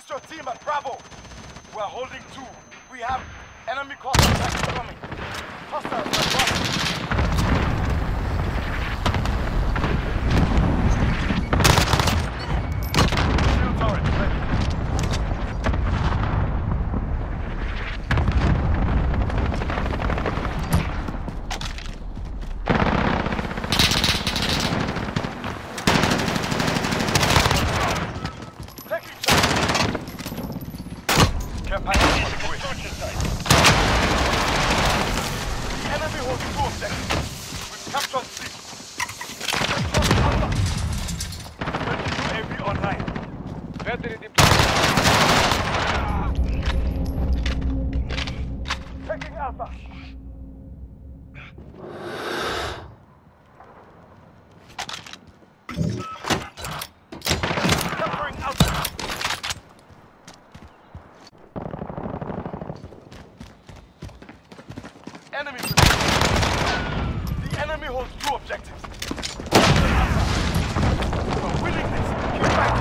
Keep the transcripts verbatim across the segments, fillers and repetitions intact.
Assist your team at Bravo. We're holding two. We have enemy cluster attacks coming. Hostiles are running. Shield turret ready. Enemy The enemy holds two objectives. We're winning this. Get back.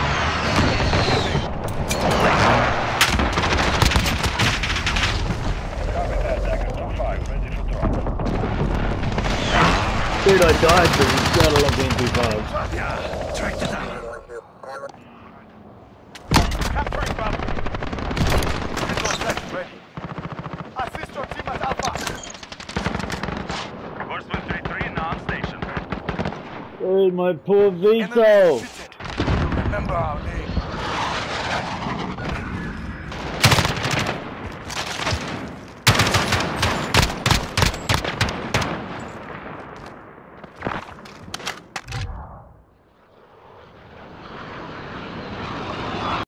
Copy that, Dagger two five, ready for drop. Dude, I died, but he's gotta love the M P five. Yeah, track it down. Capturing battle. This one's ready. Assist your team at Alpha. Horseman three three now on station. Dude, my poor Vico. Remember our name.